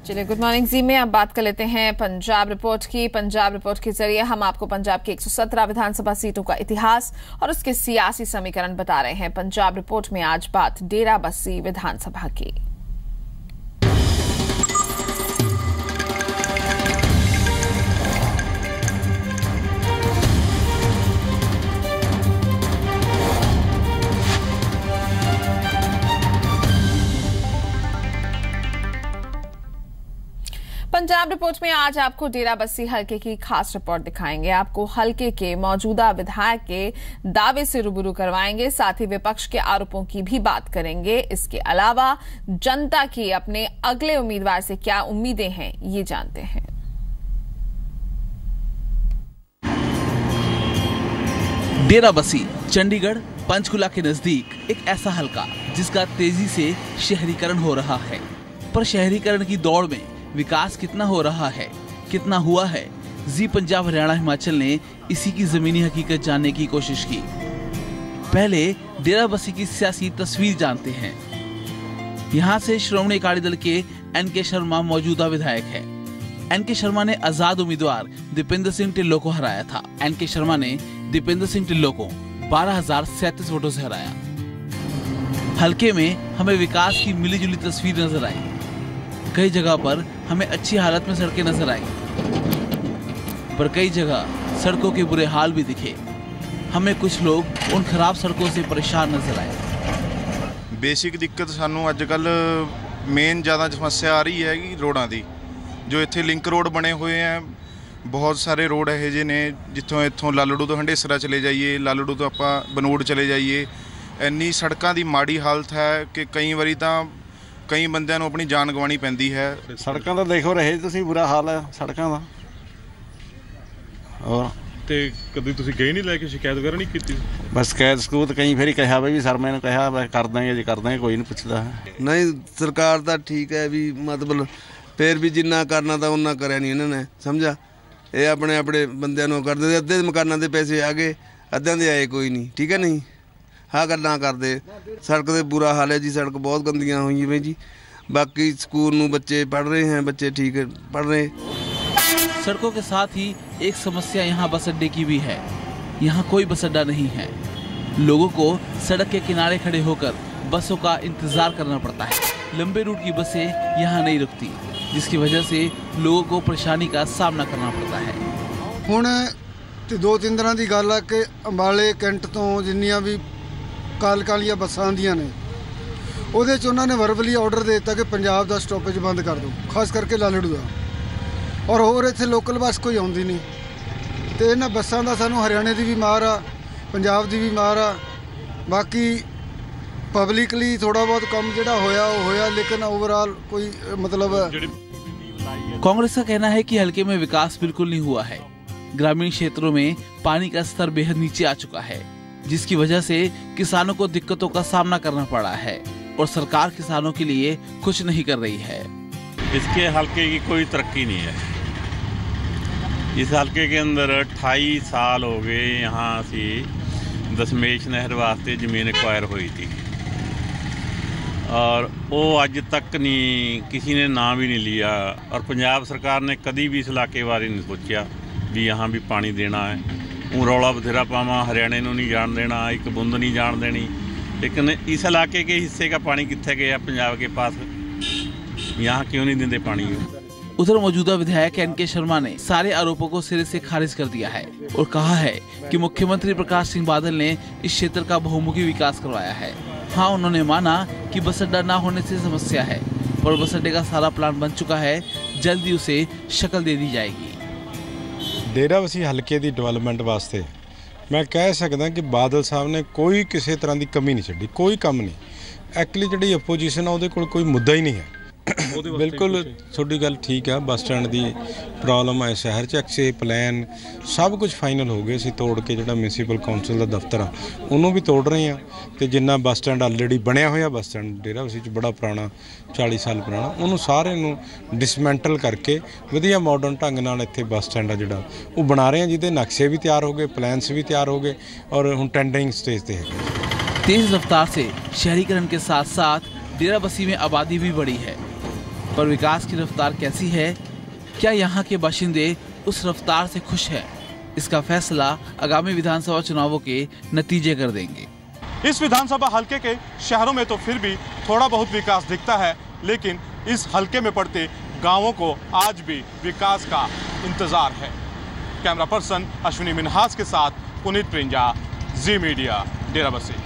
चलिए good morning जी में अब बात कर लेते हैं पंजाब रिपोर्ट की। पंजाब रिपोर्ट के जरिए हम आपको पंजाब की 117 विधानसभा सीटों का इतिहास और उसके सियासी समीकरण बता रहे हैं। पंजाब रिपोर्ट में आज बात डेरा बस्सी विधानसभा की। पंजाब रिपोर्ट में आज आपको डेरा बस्सी हलके की खास रिपोर्ट दिखाएंगे। आपको हलके के मौजूदा विधायक के दावे से रूबरू करवाएंगे, साथ ही विपक्ष के आरोपों की भी बात करेंगे। इसके अलावा जनता की अपने अगले उम्मीदवार से क्या उम्मीदें हैं, ये जानते हैं। डेरा बस्सी चंडीगढ़ पंचकुला के नजदीक एक ऐसा हलका जिसका तेजी से शहरीकरण हो रहा है, पर शहरीकरण की दौड़ में विकास कितना हो रहा है, कितना हुआ है, जी पंजाब हरियाणा हिमाचल ने इसी की जमीनी हकीकत जानने की कोशिश की। पहले डेरा बस्सी की सियासी तस्वीर जानते हैं। यहाँ से श्रोमणी अकाली दल के एनके शर्मा मौजूदा विधायक है। एनके शर्मा ने आजाद उम्मीदवार दीपेंद्र सिंह ढिल्लों को हराया था। एनके शर्मा ने दीपेंद्र सिंह ढिल्लों को 12,037 वोटों से हराया। हलके में हमें विकास की मिलीजुली तस्वीर नजर आई। कई जगह पर हमें अच्छी हालत में सड़कें नजर आई, पर कई जगह सड़कों के बुरे हाल भी दिखे। हमें कुछ लोग उन खराब सड़कों से परेशान नजर आए। बेसिक दिक्कत सानू अजकल मेन ज़्यादा समस्या आ रही है कि रोडां दी। जो इत्थे लिंक रोड बने हुए हैं, बहुत सारे रोड ਇਹੋ ਜਿਹੇ ने जितों इत्थों लालड़ू तो हंडेसरा चले जाइए, लालड़ू तो ਆਪਾਂ बनूड़ चले जाइए। ਇੰਨੀ सड़कों की माड़ी हालत है कि कई बारी तो कई बंदिਆਂ ਨੂੰ अपनी जान गवानी पैंदी है। सड़कों तो देखो रहे तुसीं, बुरा हाल है सड़कों का। और ਤੇ ਕਦੀ ਤੁਸੀਂ ਗਏ ਨਹੀਂ ਲੈ ਕੇ शिकायत वगैरह नहीं की? बस शिकायत सकूत कई फेरी कहा भी सर मैंने कहा कर देंगे जी कर देंगे, कोई नहीं पूछता है। नहीं सरकार तो ठीक है भी, मतलब फिर भी जिन्ना करना था उन्ना करे नहीं इन्होंने, समझा। ये अपने अपने बंदिਆਂ ਨੂੰ करते, अद्धे मकानों के पैसे आ गए, अद्धियां दे आए कोई नहीं, ठीक है नहीं। हाँ गल्लां करते, सड़क तो बुरा हाल है जी, सड़क बहुत गंदियां हुई हैं जी। बाकी स्कूल में बच्चे पढ़ रहे हैं, बच्चे ठीक है पढ़ रहे। सड़कों के साथ ही एक समस्या यहाँ बस अड्डे की भी है। यहाँ कोई बस अड्डा नहीं है। लोगों को सड़क के किनारे खड़े होकर बसों का इंतजार करना पड़ता है। लंबे रूट की बसें यहाँ नहीं रुकती, जिसकी वजह से लोगों को परेशानी का सामना करना पड़ता है। हुण 2-3 दिनों की गल है कि अंबाले कैंट तो जिन्नियां भी कालियां बसां आंदियां ने, ਉਹਦੇ 'ਚ ਉਹਨਾਂ ने वर्बली ऑर्डर दे दिता कि पंजाब का स्टॉपेज बंद कर दो, खास करके लालड़ू का। और होर इत्थे लोकल बस कोई आउंदी नहीं, तो इन्हां बसां दा सानूं हरियाणे की भी मार आ, पंजाब की भी मार आ। बाकी पब्लिकली थोड़ा बहुत कम जिहड़ा होया वो होया, लेकिन ओवरऑल कोई मतलब। कांग्रेस का कहना है कि हलके में विकास बिल्कुल नहीं हुआ है। ग्रामीण क्षेत्रों में पानी का स्तर बेहद नीचे आ चुका है, जिसकी वजह से किसानों को दिक्कतों का सामना करना पड़ा है और सरकार किसानों के लिए कुछ नहीं कर रही है। इसके हलके की कोई तरक्की नहीं है। इस हलके के अंदर 28 साल हो गए यहाँ से दशमेश नहर वास्ते जमीन एक्वायर हुई थी, और वो अज तक नहीं किसी ने नाम भी नहीं लिया। और पंजाब सरकार ने कभी भी इस इलाके बारे नहीं सोचा भी यहाँ भी पानी देना है। वो रौला बथेरा पावा, हरियाणे को नहीं जान देना, एक बूंद नहीं जान देनी, लेकिन इस इलाके के हिस्से का पानी कितने गया पंजाब के पास, यहाँ क्यों नहीं देते पानी? उधर मौजूदा विधायक एनके शर्मा ने सारे आरोपों को सिरे से खारिज कर दिया है और कहा है कि मुख्यमंत्री प्रकाश सिंह बादल ने इस क्षेत्र का बहुमुखी विकास करवाया है। हाँ, उन्होंने माना कि बस अड्डा न होने से समस्या है, पर बस अड्डे का सारा प्लान बन चुका है, जल्दी उसे शक्ल दे दी जाएगी। डेरा बस्सी हल्के की डिवेलपमेंट वास्ते मैं कह सकदा कि बादल साहब ने कोई किसी तरह की कमी नहीं छड्डी, कोई काम नहीं। एक्चुअली जिहड़ी अपोजिशन आ उहदे कोल कोई मुद्दा ही नहीं है। बिल्कुल थोड़ी गल ठीक है, बस स्टैंड की प्रॉब्लम है शहर च, एक्से प्लान सब कुछ फाइनल हो गए। असीं तोड़ के जिहड़ा म्यूनसिपल काउंसिल का दफ्तर आ उन्होंने भी तोड़ रहे हैं, तो जिन्ना बस स्टैंड ऑलरेडी बनया होया बस स्टैंड डेरा बस्सी च बड़ा पुराना 40 साल पुराना, उन्होंने सारे नूं डिसमैंटल करके वधिया मॉडर्न ढंग नाल इत्थे बस स्टैंड आ जिहड़ा वो बना रहे हैं, जिहदे नक्शे भी तैयार हो गए, प्लान्स भी तैयार हो गए और हुण टेंडरिंग स्टेज ते है। तेज रफ्तार से शहरीकरण के साथ साथ डेरा बस्सी में आबादी भी बढ़ी है। पर विकास की रफ्तार कैसी है? क्या यहाँ के बाशिंदे उस रफ्तार से खुश हैं? इसका फैसला आगामी विधानसभा चुनावों के नतीजे कर देंगे। इस विधानसभा हलके के शहरों में तो फिर भी थोड़ा बहुत विकास दिखता है, लेकिन इस हलके में पड़ते गांवों को आज भी विकास का इंतजार है। कैमरा पर्सन अश्विनी मिन्हास के साथ पुनीत प्रिंजा, जी मीडिया, डेराबस्सी।